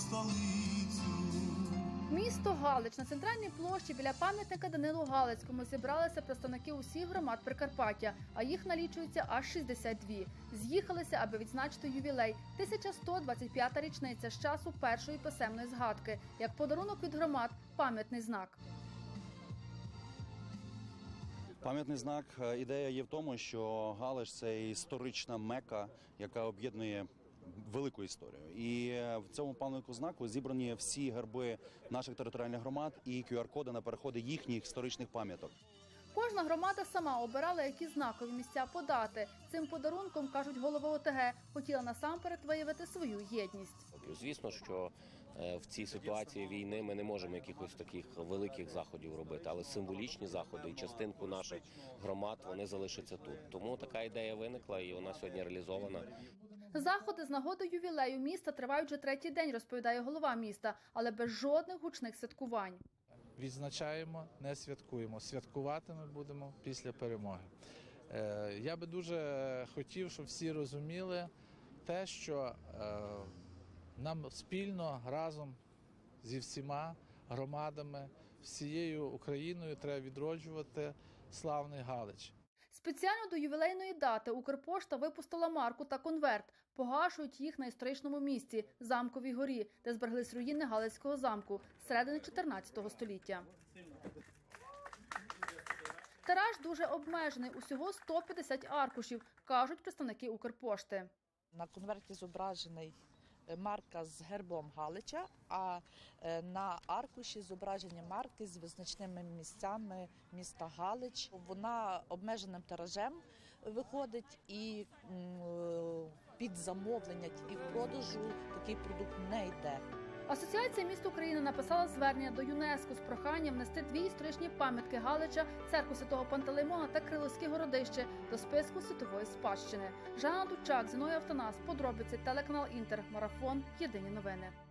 столицю. Місто Галич. На центральній площі біля пам'ятника Данилу Галицькому зібралися представники усіх громад Прикарпаття, а їх налічується аж 62. З'їхалися, аби відзначити ювілей – 1125-та річниця з часу першої писемної згадки. Як подарунок від громад – пам'ятний знак. Пам'ятний знак, ідея є в тому, що Галич – це історична мека, яка об'єднує велику історію. І в цьому пам'ятнику знаку зібрані всі герби наших територіальних громад і QR-коди на переходи їхніх історичних пам'яток. Кожна громада сама обирала, які знакові місця подати. Цим подарунком, кажуть голови ОТГ, хотіла насамперед виявити свою єдність. Звісно, що в цій ситуації війни ми не можемо якихось таких великих заходів робити, але символічні заходи і частинку наших громад, вони залишаться тут. Тому така ідея виникла і вона сьогодні реалізована. Заходи з нагоди ювілею міста тривають вже третій день, розповідає голова міста, але без жодних гучних святкувань. Відзначаємо, не святкуємо. Святкувати ми будемо після перемоги. Я би дуже хотів, щоб всі розуміли те, що нам спільно, разом зі всіма громадами, всією Україною треба відроджувати славний Галич. Спеціально до ювілейної дати Укрпошта випустила марку та конверт. Погашують їх на історичному місці – Замковій горі, де збереглись руїни Галицького замку з середини 14 століття. Тираж дуже обмежений – усього 150 аркушів, кажуть представники Укрпошти. На конверті зображений марка з гербом Галича, а на аркуші зображені марки з визначними місцями міста Галич. Вона обмеженим тиражем виходить і під замовлення і в продажу такий продукт не йде. Асоціація міст України написала звернення до ЮНЕСКО з проханням внести дві історичні пам'ятки Галича, церкву Святого Пантелеймона та Крилівське городище до списку світової спадщини. Жанна Дучак, Зіновій Автонас, подробиці, телеканал Інтер, Марафон, Єдині новини.